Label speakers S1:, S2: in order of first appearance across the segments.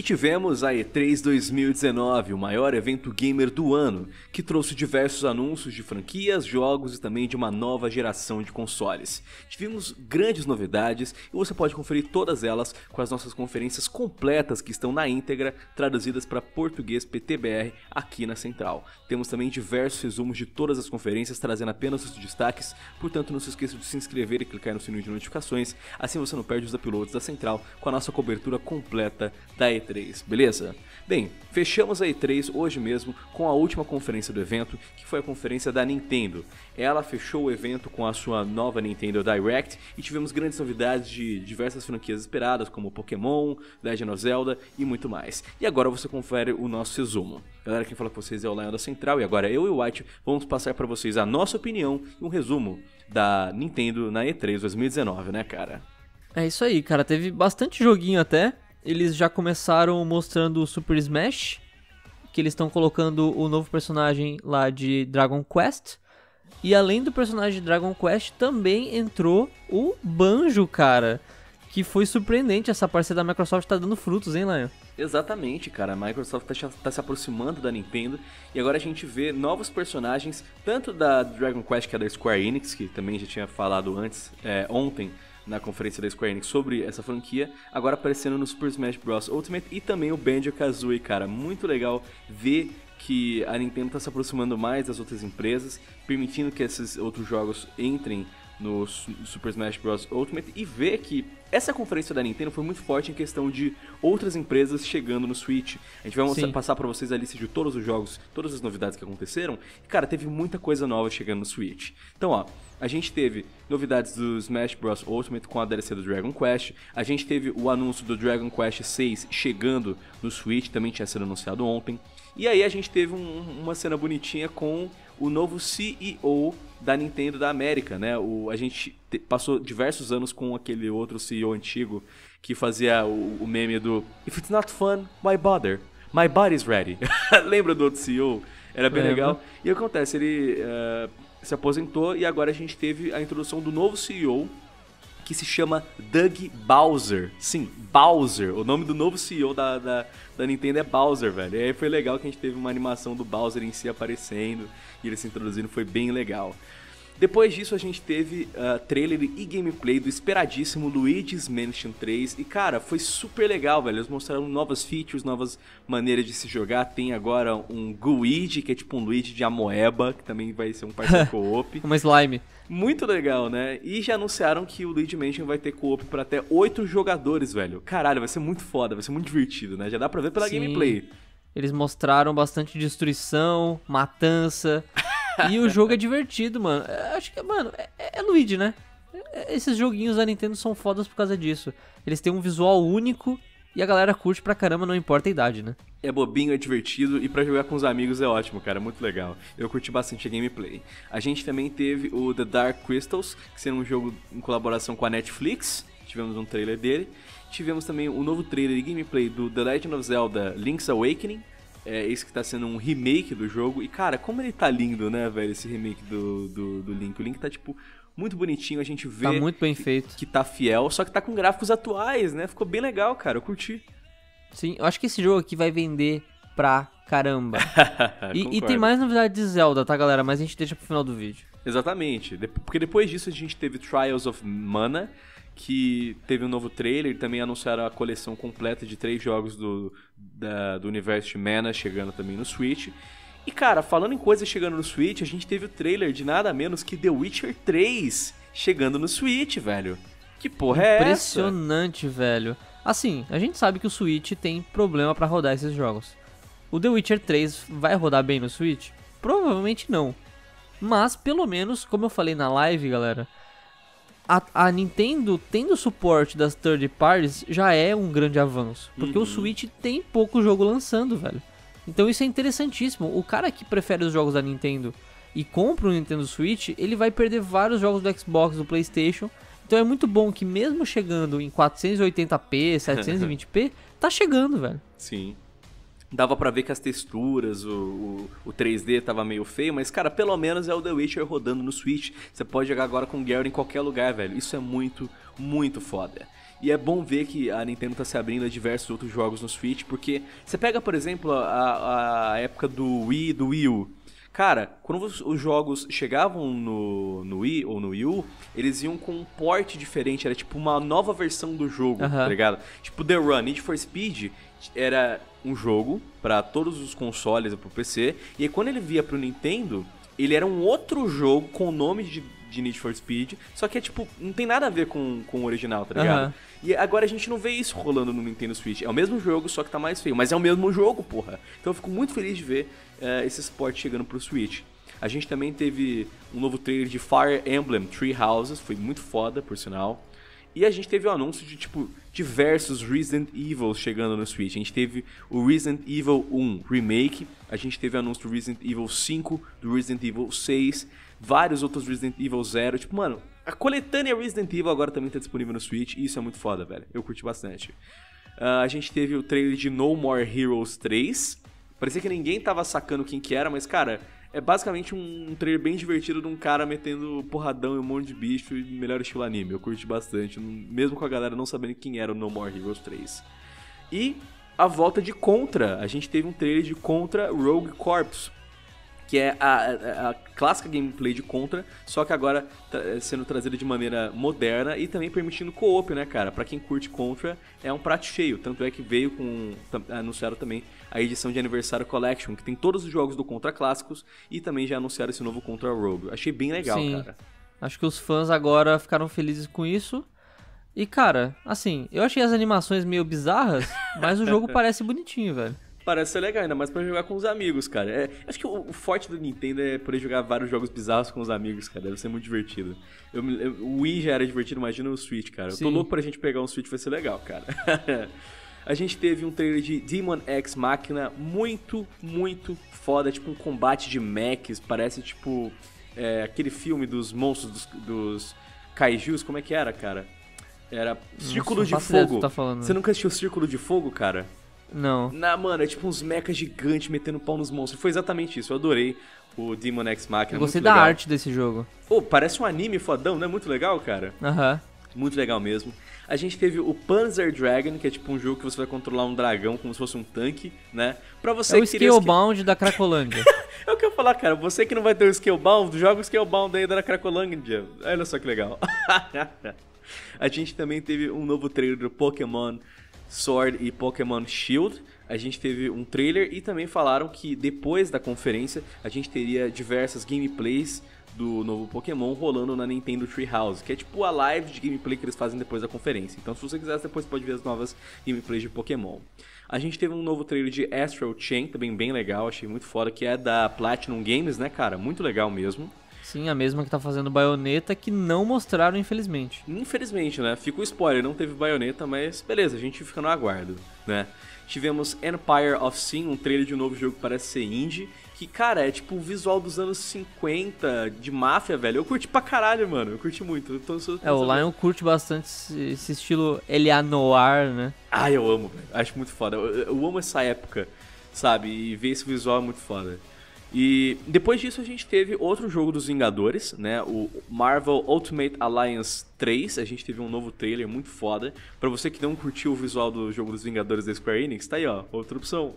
S1: tivemos a E3 2019, o maior evento gamer do ano, que trouxe diversos anúncios de franquias, jogos e também de uma nova geração de consoles. Tivemos grandes novidades e você pode conferir todas elas com as nossas conferências completas que estão na íntegra, traduzidas para português PTBR aqui na Central. Temos também diversos resumos de todas as conferências, trazendo apenas os destaques, portanto não se esqueça de se inscrever e clicar no sininho de notificações, assim você não perde os uploads da Central com a nossa cobertura completa da E3, beleza? Bem, fechamos a E3 hoje mesmo com a última conferência do evento, que foi a conferência da Nintendo. Ela fechou o evento com a sua nova Nintendo Direct e tivemos grandes novidades de diversas franquias esperadas, como Pokémon, Legend of Zelda e muito mais. E agora você confere o nosso resumo. Galera, quem fala com vocês é o Lion da Central e agora eu e o White vamos passar para vocês a nossa opinião e um resumo da Nintendo na E3 2019, né, cara?
S2: É isso aí, cara. Teve bastante joguinho até. Eles já começaram mostrando o Super Smash, que eles estão colocando o novo personagem lá de Dragon Quest. E além do personagem de Dragon Quest, também entrou o Banjo, cara. Que foi surpreendente, essa parceria da Microsoft tá dando frutos, hein, Lion?
S1: Exatamente, cara. A Microsoft tá se aproximando da Nintendo e agora a gente vê novos personagens, tanto da Dragon Quest, que é da Square Enix, que também já tinha falado antes, ontem, na conferência da Square Enix sobre essa franquia, agora aparecendo no Super Smash Bros. Ultimate e também o Banjo-Kazooie, cara. Muito legal ver que a Nintendo está se aproximando mais das outras empresas, permitindo que esses outros jogos entrem no Super Smash Bros. Ultimate e ver que essa conferência da Nintendo foi muito forte em questão de outras empresas chegando no Switch. A gente vai passar para vocês a lista de todos os jogos, todas as novidades que aconteceram. E, cara, teve muita coisa nova chegando no Switch. Então, ó, a gente teve novidades do Smash Bros. Ultimate com a DLC do Dragon Quest. A gente teve o anúncio do Dragon Quest 6 chegando no Switch, também tinha sido anunciado ontem. E aí a gente teve uma cena bonitinha com o novo CEO da Nintendo da América, né? A gente passou diversos anos com aquele outro CEO antigo que fazia o meme do If it's not fun, why bother? My body's ready. Lembra do outro CEO? Era bem legal. E o que acontece? Ele se aposentou e agora a gente teve a introdução do novo CEO, que se chama Doug Bowser. Sim, Bowser. O nome do novo CEO da Nintendo é Bowser, velho. E aí foi legal que a gente teve uma animação do Bowser em si aparecendo e ele se introduzindo, foi bem legal. Depois disso a gente teve trailer e gameplay do esperadíssimo Luigi's Mansion 3 e cara, foi super legal, velho. Eles mostraram novas features, novas maneiras de se jogar. Tem agora um Gooigi, que é tipo um Luigi de Amoeba, que também vai ser um parceiro co-op.
S2: Uma slime.
S1: Muito legal, né? E já anunciaram que o Luigi Mansion vai ter co-op pra até 8 jogadores, velho. Caralho, vai ser muito foda, vai ser muito divertido, né? Já dá pra ver pela gameplay.
S2: Eles mostraram bastante destruição, matança. E o jogo é divertido, mano. Acho que, mano, é Luigi, né? Esses joguinhos da Nintendo são fodas por causa disso. Eles têm um visual único e a galera curte pra caramba, não importa a idade, né?
S1: É bobinho, é divertido e pra jogar com os amigos é ótimo, cara, muito legal. Eu curti bastante a gameplay. A gente também teve o The Dark Crystals, que será um jogo em colaboração com a Netflix. Tivemos um trailer dele. Tivemos também um novo trailer e gameplay do The Legend of Zelda Link's Awakening. Esse que tá sendo um remake do jogo. E, cara, como ele tá lindo, né, velho, esse remake do Link. O Link tá, tipo, muito bonitinho. A gente vê
S2: tá muito bem feito.
S1: Que tá fiel, só que tá com gráficos atuais, né? Ficou bem legal, cara. Eu curti.
S2: Sim, eu acho que esse jogo aqui vai vender pra caramba. e tem mais novidade de Zelda, tá, galera? Mas a gente deixa pro final do vídeo.
S1: Exatamente. Porque depois disso a gente teve Trials of Mana, que teve um novo trailer e também anunciaram a coleção completa de 3 jogos do universo de Mana chegando também no Switch. E cara, falando em coisas chegando no Switch, a gente teve o trailer de nada menos que The Witcher 3 chegando no Switch, velho. Que porra é essa?
S2: Impressionante, velho. Assim, a gente sabe que o Switch tem problema pra rodar esses jogos. O The Witcher 3 vai rodar bem no Switch? Provavelmente não. Mas, pelo menos, como eu falei na live, galera, a Nintendo tendo suporte das third parties já é um grande avanço. Porque o Switch tem pouco jogo lançando, velho. Então isso é interessantíssimo. O cara que prefere os jogos da Nintendo e compra um Nintendo Switch, ele vai perder vários jogos do Xbox, do PlayStation. Então é muito bom que mesmo chegando em 480p, 720p, tá chegando, velho.
S1: Sim. Dava pra ver que as texturas, o 3D tava meio feio, mas, cara, pelo menos é o The Witcher rodando no Switch. Você pode jogar agora com o Geralt em qualquer lugar, velho. Isso é muito, muito foda. E é bom ver que a Nintendo tá se abrindo a diversos outros jogos no Switch, porque você pega, por exemplo, a época do Wii e do Wii U. Cara, quando os jogos chegavam no Wii ou no Wii U, eles iam com um port diferente, era tipo uma nova versão do jogo, tá ligado? Tipo The Run, Need for Speed era um jogo pra todos os consoles e pro PC, e aí quando ele via pro Nintendo, ele era um outro jogo com o nome de Need for Speed, só que é tipo, não tem nada a ver com o original, tá ligado? E agora a gente não vê isso rolando no Nintendo Switch. É o mesmo jogo, só que tá mais feio, mas é o mesmo jogo, porra. Então eu fico muito feliz de ver esse port chegando pro Switch. A gente também teve um novo trailer de Fire Emblem Three Houses, foi muito foda, por sinal. E a gente teve o anúncio de, tipo, diversos Resident Evil chegando no Switch. A gente teve o Resident Evil 1 Remake, a gente teve o anúncio do Resident Evil 5, do Resident Evil 6, vários outros Resident Evil 0. Tipo, mano, a coletânea Resident Evil agora também tá disponível no Switch e isso é muito foda, velho. Eu curti bastante. A gente teve o trailer de No More Heroes 3. Parecia que ninguém tava sacando quem que era, mas, cara, é basicamente um trailer bem divertido de um cara metendo porradão e um monte de bicho e melhor estilo anime. Eu curti bastante, mesmo com a galera não sabendo quem era o No More Heroes 3. E a volta de Contra. A gente teve um trailer de Contra Rogue Corps, que é a clássica gameplay de Contra, só que agora sendo trazida de maneira moderna e também permitindo co-op, né, cara? Pra quem curte Contra, é um prato cheio. Tanto é que veio anunciaram também a edição de Anniversary Collection, que tem todos os jogos do Contra clássicos, e também já anunciaram esse novo Contra Rogue. Achei bem legal,
S2: Sim.
S1: Cara.
S2: Acho que os fãs agora ficaram felizes com isso. E, cara, assim, eu achei as animações meio bizarras, mas o jogo parece bonitinho, velho.
S1: Parece ser legal, ainda mais pra jogar com os amigos, cara. Acho que o forte do Nintendo é poder jogar vários jogos bizarros com os amigos, cara. Deve ser muito divertido. O Wii já era divertido, imagina o Switch, cara. Eu tô louco pra gente pegar um Switch, vai ser legal, cara. A gente teve um trailer de Demon X Machina muito, muito foda. Tipo um combate de mechs, parece tipo aquele filme dos monstros, dos kaijus. Como é que era, cara? Era Círculo de Fogo.
S2: Tá falando.
S1: Você nunca assistiu Círculo de Fogo, cara?
S2: Não.
S1: Mano, é tipo uns mechas gigantes metendo pau nos monstros. Foi exatamente isso, eu adorei o Demon X Machina.
S2: Eu gostei da arte desse jogo.
S1: Pô, parece um anime fodão, não é muito legal, cara? Muito legal mesmo. A gente teve o Panzer Dragon, que é tipo um jogo que você vai controlar um dragão como se fosse um tanque, né? Pra você
S2: é o Scalebound da Cracolândia.
S1: É o que eu ia falar, cara. Você que não vai ter o Scalebound, joga o Scalebound aí da Cracolândia. Olha só que legal. A gente também teve um novo trailer do Pokémon Sword e Pokémon Shield. A gente teve um trailer e também falaram que depois da conferência a gente teria diversas gameplays do novo Pokémon rolando na Nintendo Treehouse, que é tipo a live de gameplay que eles fazem depois da conferência. Então se você quiser, depois pode ver as novas gameplays de Pokémon. A gente teve um novo trailer de Astral Chain, também bem legal, achei muito foda, que é da Platinum Games, né, cara? Muito legal mesmo.
S2: Sim, a mesma que tá fazendo Bayonetta, que não mostraram, infelizmente.
S1: Infelizmente, né? Fica o spoiler, não teve Bayonetta, mas beleza, a gente fica no aguardo, né? Tivemos Empire of Sin, um trailer de um novo jogo que parece ser indie, que, cara, é tipo o visual dos anos 50, de máfia, velho. Eu curti pra caralho, mano, eu curti muito.
S2: O Lion curte bastante esse estilo L.A. Noir, né?
S1: Ah, eu amo, velho. Acho muito foda. Eu amo essa época, sabe? E ver esse visual é muito foda. E depois disso a gente teve outro jogo dos Vingadores, né? O Marvel Ultimate Alliance 3. A gente teve um novo trailer muito foda. Pra você que não curtiu o visual do jogo dos Vingadores da Square Enix, tá aí, ó, outra opção.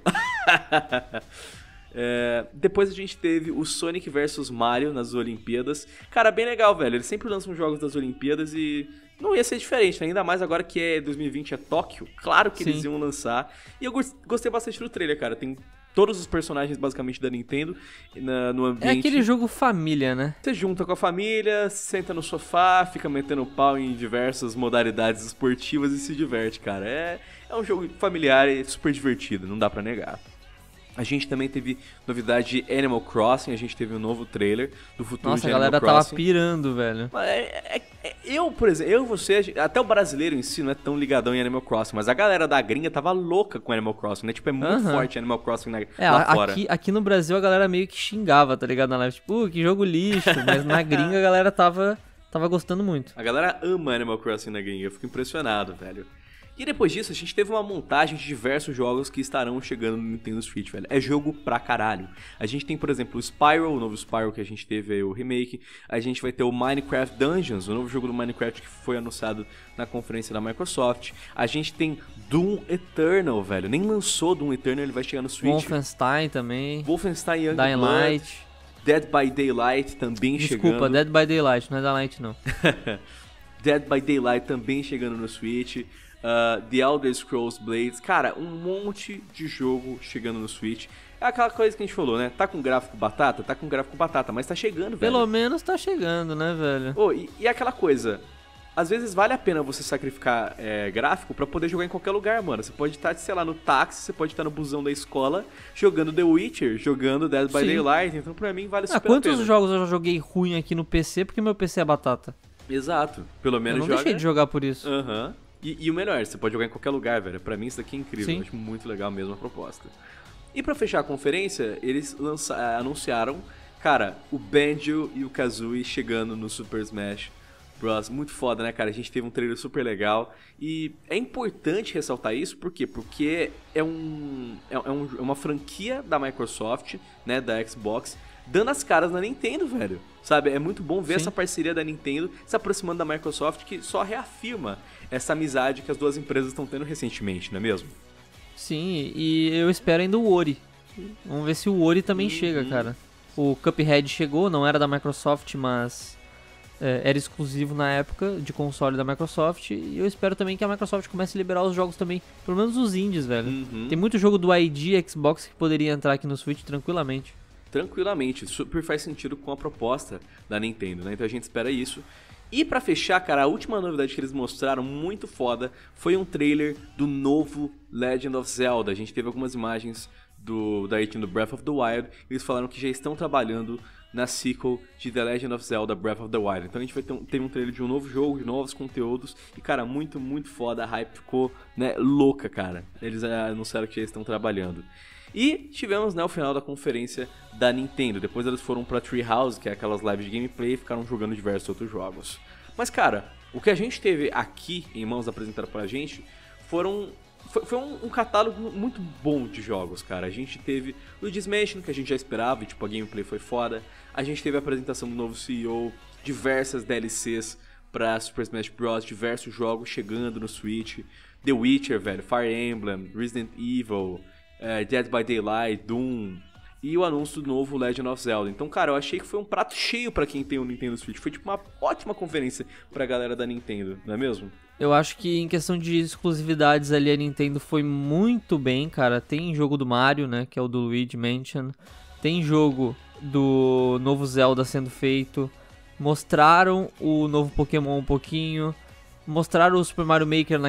S1: Depois a gente teve o Sonic vs Mario nas Olimpíadas. Cara, bem legal, velho. Eles sempre lançam jogos das Olimpíadas e não ia ser diferente, né? Ainda mais agora que 2020 é Tóquio. Claro que eles iam lançar. E eu gostei bastante do trailer, cara. Tem todos os personagens basicamente da Nintendo no ambiente.
S2: É aquele jogo família, né?
S1: Você junta com a família, senta no sofá, fica metendo pau em diversas modalidades esportivas e se diverte, cara. É um jogo familiar e super divertido, não dá pra negar. A gente também teve novidade de Animal Crossing, a gente teve um novo trailer do futuro de Animal Crossing. Nossa, a galera tava
S2: pirando, velho.
S1: Eu, por exemplo, você, até o brasileiro em si não é tão ligadão em Animal Crossing, mas a galera da gringa tava louca com Animal Crossing, né? Tipo, é muito forte Animal Crossing lá fora.
S2: Aqui no Brasil a galera meio que xingava, tá ligado? Na live, tipo, que jogo lixo, mas na gringa a galera tava gostando muito.
S1: A galera ama Animal Crossing na gringa, eu fico impressionado, velho. E depois disso, a gente teve uma montagem de diversos jogos que estarão chegando no Nintendo Switch, velho. É jogo pra caralho. A gente tem, por exemplo, o Spyro, o novo Spyro que a gente teve aí, o remake. A gente vai ter o Minecraft Dungeons, o novo jogo do Minecraft que foi anunciado na conferência da Microsoft. A gente tem Doom Eternal, velho. Nem lançou Doom Eternal, ele vai chegar no Switch.
S2: Wolfenstein também.
S1: Wolfenstein Young
S2: Dying
S1: Blood.
S2: Light.
S1: Dead by Daylight também chegando.
S2: Desculpa, Dead by Daylight, não é Daylight não.
S1: Dead by Daylight também chegando no Switch. The Elder Scrolls Blades. Cara, um monte de jogo chegando no Switch. É aquela coisa que a gente falou, né? Tá com gráfico batata? Tá com gráfico batata, mas tá chegando, velho.
S2: Pelo menos tá chegando, né, velho?
S1: Oh, e aquela coisa... Às vezes vale a pena você sacrificar gráfico pra poder jogar em qualquer lugar, mano. Você pode estar, sei lá, no táxi, você pode estar no busão da escola, jogando The Witcher, jogando Dead by Daylight. Então pra mim vale super a pena.
S2: Quantos jogos eu já joguei ruim aqui no PC porque meu PC é batata?
S1: Exato. Pelo menos
S2: eu não deixei de jogar por isso.
S1: Aham. E o melhor, você pode jogar em qualquer lugar, velho. Pra mim isso daqui é incrível.
S2: Sim.
S1: Eu acho muito legal mesmo a proposta. E pra fechar a conferência, eles anunciaram, cara, o Banjo e o Kazooie chegando no Super Smash Bros. Muito foda, né, cara? A gente teve um trailer super legal. E é importante ressaltar isso, por quê? Porque é uma franquia da Microsoft, né, da Xbox, dando as caras na Nintendo, velho. Sabe? É muito bom ver essa parceria da Nintendo se aproximando da Microsoft, que só reafirma essa amizade que as duas empresas estão tendo recentemente, não é mesmo?
S2: Sim, e eu espero ainda o Ori. Vamos ver se o Ori também chega, cara. O Cuphead chegou, não era da Microsoft, mas era exclusivo na época de console da Microsoft. E eu espero também que a Microsoft comece a liberar os jogos também, pelo menos os indies, velho. Tem muito jogo do ID Xbox que poderia entrar aqui no Switch tranquilamente.
S1: Tranquilamente, super faz sentido com a proposta da Nintendo, né? Então a gente espera isso. E pra fechar, cara, a última novidade que eles mostraram, muito foda, foi um trailer do novo Legend of Zelda. A gente teve algumas imagens da edição do Breath of the Wild. Eles falaram que já estão trabalhando na sequel de The Legend of Zelda Breath of the Wild. Então a gente vai ter um trailer de um novo jogo, de novos conteúdos. E, cara, muito, muito foda. A hype ficou, né, louca, cara. Eles anunciaram que já estão trabalhando. E tivemos, né, o final da conferência da Nintendo. Depois eles foram pra Treehouse, que é aquelas lives de gameplay, e ficaram jogando diversos outros jogos. Mas, cara, o que a gente teve aqui em mãos apresentado pra gente foi um catálogo muito bom de jogos, cara. A gente teve o Luigi's Mansion, que a gente já esperava, e tipo, a gameplay foi foda. A gente teve a apresentação do novo CEO, diversas DLCs pra Super Smash Bros, diversos jogos chegando no Switch. The Witcher, velho, Fire Emblem, Resident Evil, Dead by Daylight, Doom e o anúncio do novo Legend of Zelda. Então, cara, eu achei que foi um prato cheio pra quem tem o Nintendo Switch. Foi tipo uma ótima conferência pra galera da Nintendo, não é mesmo?
S2: Eu acho que em questão de exclusividades ali a Nintendo foi muito bem, cara. Tem jogo do Mario, né, que é o do Luigi Mansion. Tem jogo do novo Zelda sendo feito. Mostraram o novo Pokémon um pouquinho. Mostraram o Super Mario Maker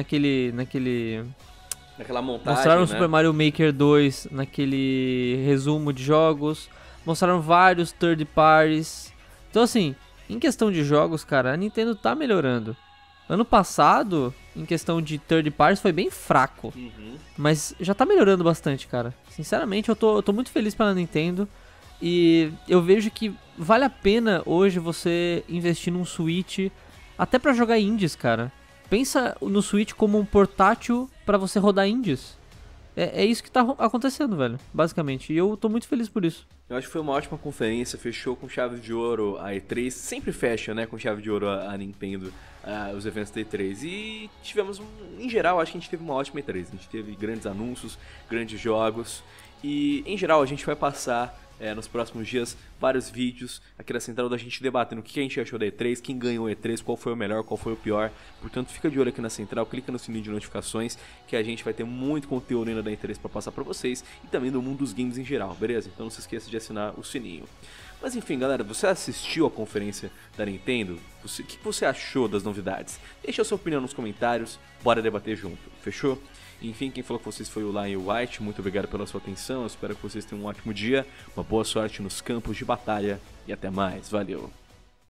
S1: Naquela montagem,
S2: mostraram o
S1: né?
S2: Super Mario Maker 2 naquele resumo de jogos. Mostraram vários third parties. Então, assim, em questão de jogos, cara, a Nintendo tá melhorando. Ano passado, em questão de third parties, foi bem fraco. Mas já tá melhorando bastante, cara. Sinceramente, eu tô muito feliz pela Nintendo. E eu vejo que vale a pena hoje você investir num Switch até pra jogar indies, cara. Pensa no Switch como um portátil pra você rodar indies. É isso que tá acontecendo, velho, basicamente. E eu tô muito feliz por isso.
S1: Eu acho que foi uma ótima conferência, fechou com chave de ouro a E3. Sempre fecha, né, com chave de ouro a Nintendo, os eventos da E3. E tivemos, em geral, acho que a gente teve uma ótima E3. A gente teve grandes anúncios, grandes jogos. E, em geral, a gente vai passar nos próximos dias vários vídeos aqui da Central da gente debatendo o que a gente achou da E3, quem ganhou a E3, qual foi o melhor, qual foi o pior. Portanto, fica de olho aqui na Central, clica no sininho de notificações que a gente vai ter muito conteúdo ainda da E3 para passar para vocês e também do mundo dos games em geral, beleza? Então não se esqueça de assinar o sininho. Mas enfim, galera, você assistiu a conferência da Nintendo? O que você achou das novidades? Deixa a sua opinião nos comentários, bora debater junto, fechou? Enfim, quem falou com vocês foi o Lion White, muito obrigado pela sua atenção, eu espero que vocês tenham um ótimo dia, uma boa sorte nos campos de batalha e até mais, valeu!